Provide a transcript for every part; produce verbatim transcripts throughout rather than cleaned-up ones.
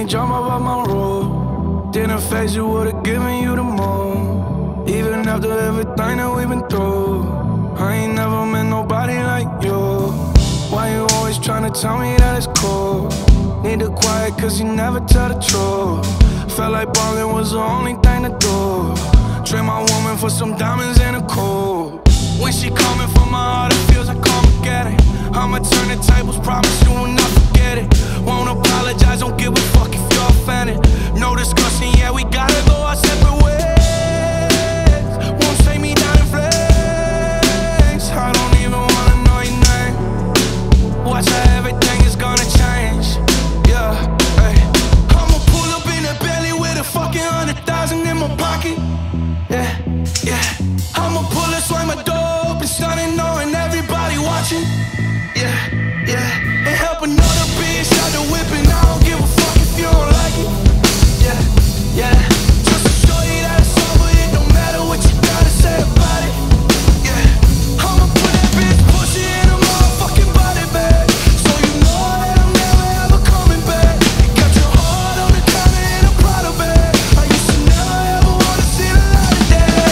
can't jump up off my roof. Didn't face you, would've given you the moon. Even after everything that we've been through, I ain't never met nobody like you. Why you always tryna tell me that it's cool? Need to quiet cause you never tell the truth. Felt like ballin' was the only thing to do. Trade my woman for some diamonds and a cool. When she coming for my heart, it feels like Armageddon. I'ma turn the tables, promise you will not forget it. Won't apologize, don't give a fuck if you're offended. No discussion, yeah, we gotta go our separate ways. Won't take me down in flames. I don't even wanna know your name. Watch how everything is gonna change. Yeah, hey. I'ma pull up in that belly with a fucking hundred thousand in my pocket. Yeah, yeah. I'ma pull it, swing my door open, stunning, knowing everybody watching. Yeah, yeah. And help another bitch out the whip, and I don't give a fuck if you don't like it. Yeah, yeah. Just to show you that it's over, it don't matter what you gotta say about it. Yeah. I'ma put that bitch pussy in a motherfucking body bag, so you know that I'm never ever coming back. You got your heart on the counter in a Prada bag. I used to never ever wanna see the light of day.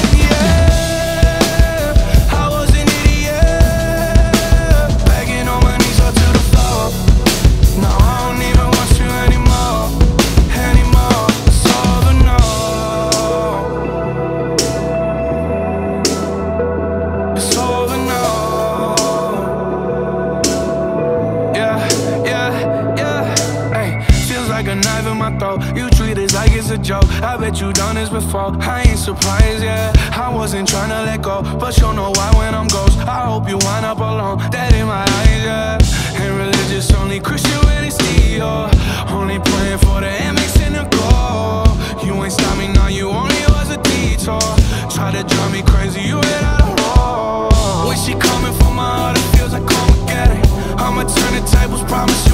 Yeah, I was an idiot, begging on my knees up to the floor. Now I don't even want you anymore, anymore. It's over now. It's over now. Yeah, yeah, yeah. Hey, feels like a knife in my throat. You treat it like it's a joke. I bet you done this before. I ain't surprised, yeah. I wasn't trying to let go, but you'll know why when I'm ghost. I hope you wind up alone. That in my eyes, yeah. Ain't religious, only Christian when it's Dior. Only praying for the M X and the goal. You ain't stop me now, you only was a detour. Try to drive me crazy, you hit out of roll. When she coming for my heart, it feels like Armageddon. I'ma turn the tables, promise you